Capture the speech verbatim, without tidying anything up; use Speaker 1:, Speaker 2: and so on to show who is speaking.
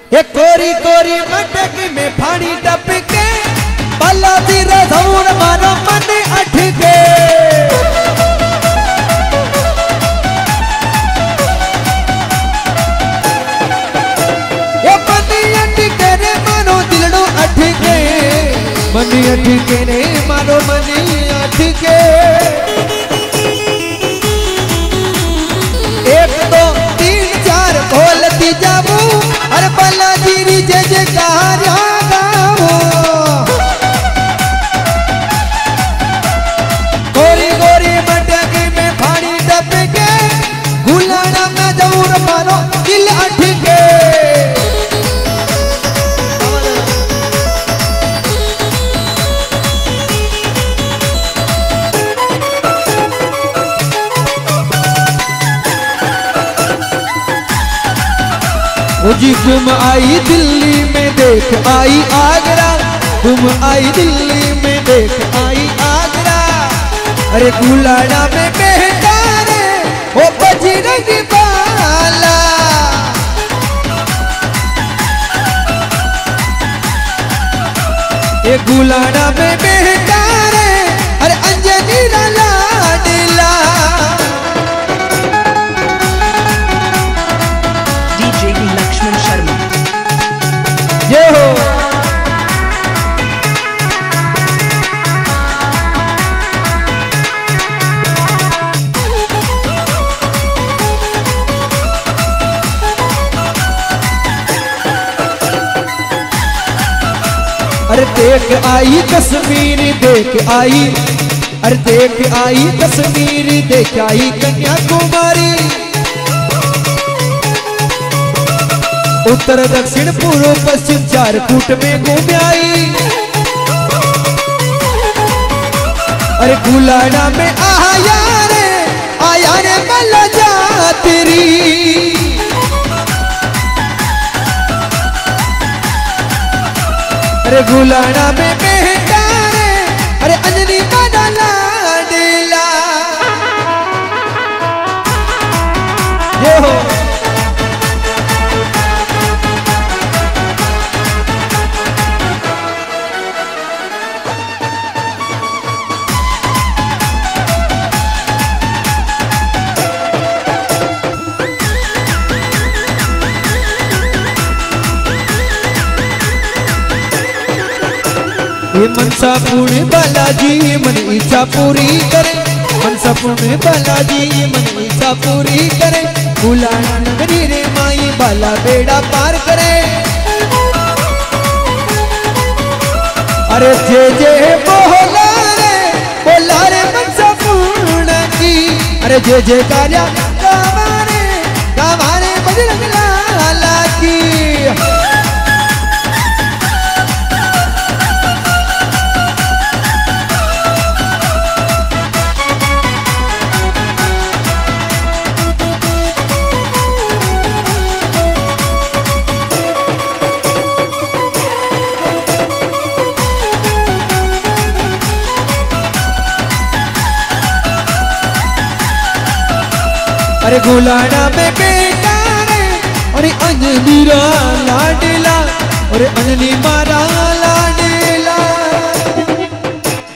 Speaker 1: ये कोरी कोरी मटकी में पानी टपके पल्ला धीरे धौड़ मारो मन अटके ये मनी अटके रे मारो दिलड़ो अटके मनी अटके रे मारो मनी अटके एक दो तीन चार बोलती जाऊं अरे पल्ला जीरी जय जयकार गाओ गोरी गोरी मटकी में पानी डबके गुलाना में जरूर मारो दिल अटके जी तुम आई दिल्ली में देख आई आगरा तुम आई दिल्ली में देख आई आगरा अरे गुलाना में बेटा रे ओ बजरंग बाला ये गुलाना में बेटा रे अरे अंजनी लाडला ये हो अरे देख आई कश्मीर देख आई अरे देख आई कश्मीर देख आई कन्याकुमारी उत्तर दक्षिण पूर्व पश्चिम चार कूट में घूम आई अरे गुलाना में आया रे आया रे मल्ला जातरी अरे गुलाना में बेटा रे अरे अंजनी का लाडला ये हो ये मनसा पूर्ण बालाजी मन इच्छा पूरी करे मनसा पूर्ण बालाजी मन इच्छा पूरी करे गुलाना नगरी रे माई बाला बेड़ा पार करे अरे जे जे बोला रे बोला रे मनसा पूर्ण की अरे जे जे कार्या गावारे गावारे बजरंग लाला की अरे गुलाना में बेटा रे अरे अंजनी लाडला अरे अंजनी मारा लाडला